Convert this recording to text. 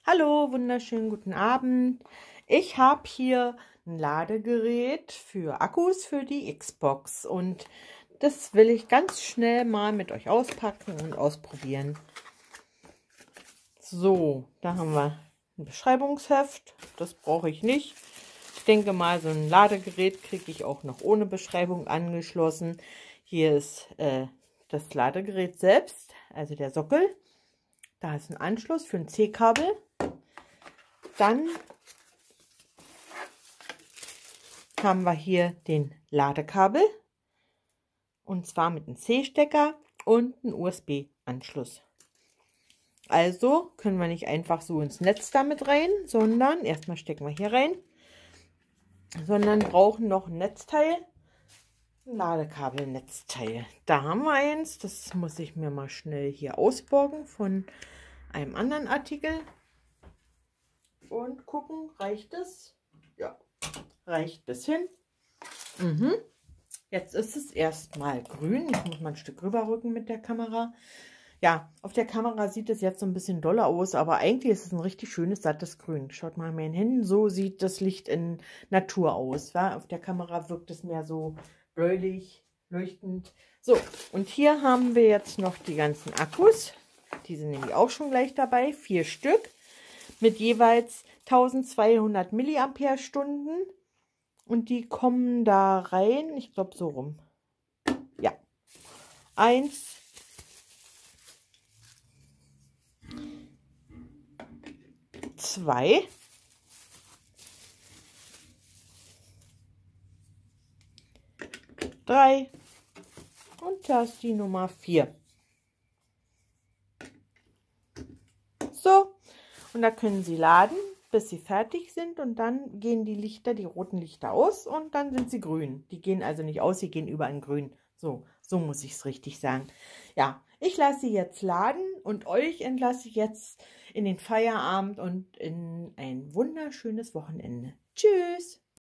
Hallo, wunderschönen guten Abend. Ich habe hier ein Ladegerät für Akkus für die Xbox und das will ich ganz schnell mal mit euch auspacken und ausprobieren. So, da haben wir ein Beschreibungsheft. Das brauche ich nicht. Ich denke mal, so ein Ladegerät kriege ich auch noch ohne Beschreibung angeschlossen. Hier ist das Ladegerät selbst, also der Sockel. Da ist ein Anschluss für ein C-Kabel. Dann haben wir hier den Ladekabel und zwar mit einem C-Stecker und einem USB-Anschluss. Also können wir nicht einfach so ins Netz damit rein, sondern erstmal stecken wir hier rein, sondern brauchen noch ein Netzteil, ein Ladekabel-Netzteil. Da haben wir eins, das muss ich mir mal schnell hier ausborgen von einem anderen Artikel. Und gucken, reicht es? Ja, reicht bis hin. Jetzt ist es erstmal grün. Ich muss mal ein Stück rüberrücken mit der Kamera. Ja, auf der Kamera sieht es jetzt so ein bisschen doller aus, aber eigentlich ist es ein richtig schönes, sattes Grün. Schaut mal in meinen Händen, so sieht das Licht in Natur aus. Ja? Auf der Kamera wirkt es mehr so bläulich, leuchtend. So, und hier haben wir jetzt noch die ganzen Akkus. Die sind nämlich auch schon gleich dabei, 4 Stück. Mit jeweils 1200 Milliampere-Stunden und die kommen da rein, ich glaube so rum. Ja, 1, 2, 3 und da ist die Nummer 4. So. Und da können Sie laden, bis sie fertig sind und dann gehen die Lichter, die roten Lichter aus und dann sind sie grün. Die gehen also nicht aus, sie gehen über in grün. So muss ich es richtig sagen. Ja, ich lasse sie jetzt laden und euch entlasse ich jetzt in den Feierabend und in ein wunderschönes Wochenende. Tschüss!